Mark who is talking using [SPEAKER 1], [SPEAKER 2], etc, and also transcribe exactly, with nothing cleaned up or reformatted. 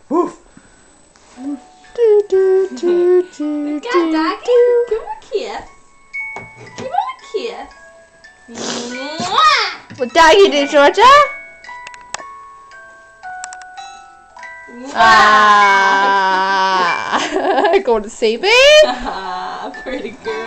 [SPEAKER 1] Woof.
[SPEAKER 2] Do, do, do, do,
[SPEAKER 3] Good
[SPEAKER 2] do,
[SPEAKER 3] doggy.
[SPEAKER 2] do.
[SPEAKER 3] Give him a kiss. Give him a kiss. Mwah!
[SPEAKER 2] What doggy do, Georgia?
[SPEAKER 3] Mwah!
[SPEAKER 2] Ah, going to see me?
[SPEAKER 3] Ah, pretty good.